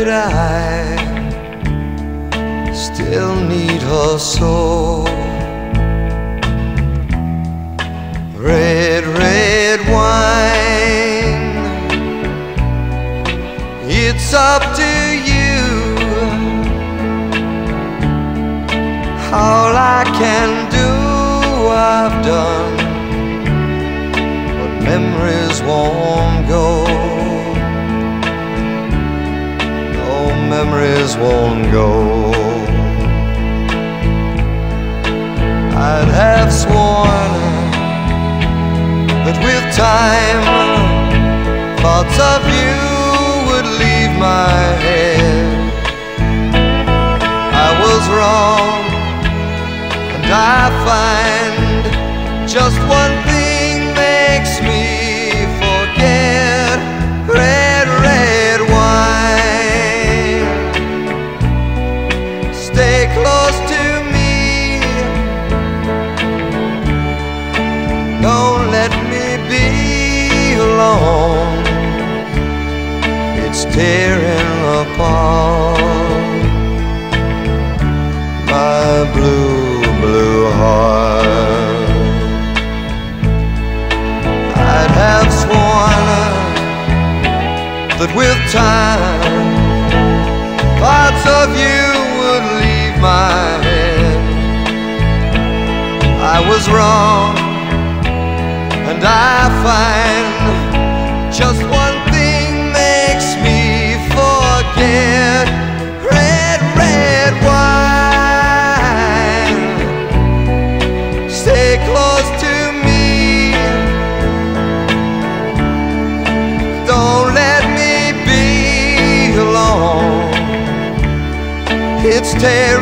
but I still need her so. Red, red wine, it's up to you. All I can do, I've done, but memories won't go. No, memories won't go. I'd have sworn that with time thoughts of you would leave my head. I was wrong, and I find just one thing makes me forget. Red, red wine, stay close to me. Don't let me be alone. It's tearing apart my blue, blue heart. I'd have sworn that with time thoughts of you would leave my head. I was wrong, and I find just one thing makes me forget. Red, red wine, stay close to me. Don't let me be alone. It's terrible.